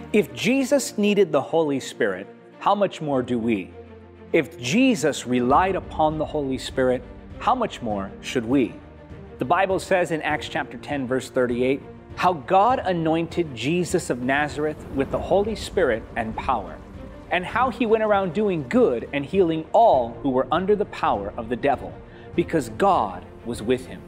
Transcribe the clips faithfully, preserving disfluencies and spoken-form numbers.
If Jesus needed the Holy Spirit, how much more do we? If Jesus relied upon the Holy Spirit, how much more should we? The Bible says in Acts chapter ten, verse thirty-eight, how God anointed Jesus of Nazareth with the Holy Spirit and power, and how he went around doing good and healing all who were under the power of the devil, because God was with him.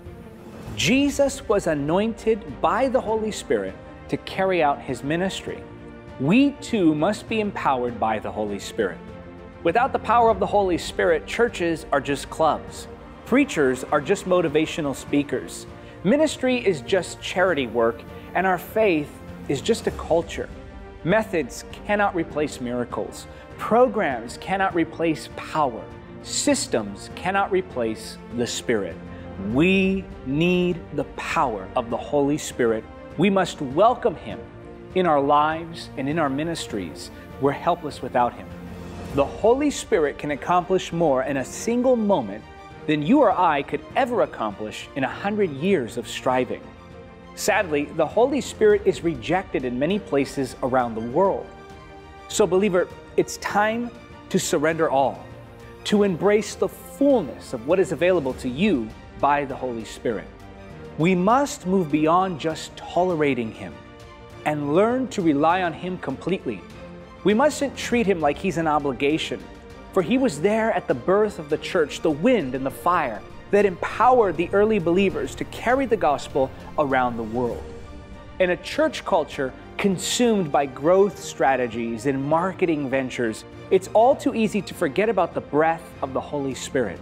Jesus was anointed by the Holy Spirit to carry out his ministry. We too must be empowered by the Holy Spirit. Without the power of the Holy Spirit, churches are just clubs. Preachers are just motivational speakers. Ministry is just charity work, and our faith is just a culture. Methods cannot replace miracles. Programs cannot replace power. Systems cannot replace the Spirit. We need the power of the Holy Spirit. We must welcome him in our lives and in our ministries. We're helpless without him. The Holy Spirit can accomplish more in a single moment than you or I could ever accomplish in a hundred years of striving. Sadly, the Holy Spirit is rejected in many places around the world. So, believer, it's time to surrender all, to embrace the fullness of what is available to you by the Holy Spirit. We must move beyond just tolerating him and learn to rely on him completely. We mustn't treat him like he's an obligation, for he was there at the birth of the church, the wind and the fire that empowered the early believers to carry the gospel around the world. In a church culture consumed by growth strategies and marketing ventures, it's all too easy to forget about the breath of the Holy Spirit.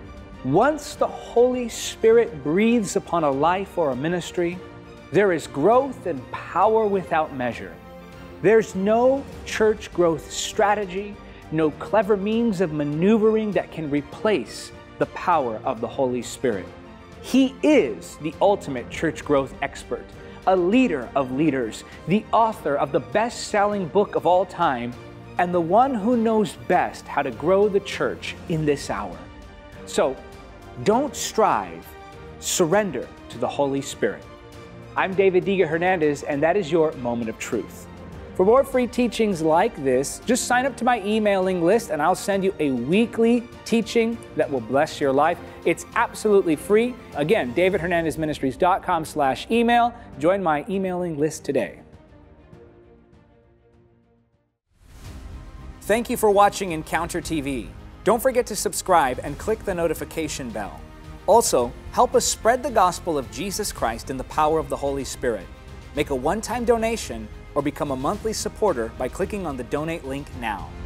Once the Holy Spirit breathes upon a life or a ministry, there is growth and power without measure. There's no church growth strategy, no clever means of maneuvering that can replace the power of the Holy Spirit. He is the ultimate church growth expert, a leader of leaders, the author of the best-selling book of all time, and the one who knows best how to grow the church in this hour. So, don't strive, surrender to the Holy Spirit. I'm David Diga Hernandez, and that is your Moment of Truth. For more free teachings like this, just sign up to my emailing list and I'll send you a weekly teaching that will bless your life. It's absolutely free. Again, david hernandez ministries dot com slash email. Join my emailing list today. Thank you for watching Encounter T V. Don't forget to subscribe and click the notification bell. Also, help us spread the gospel of Jesus Christ in the power of the Holy Spirit. Make a one-time donation or become a monthly supporter by clicking on the donate link now.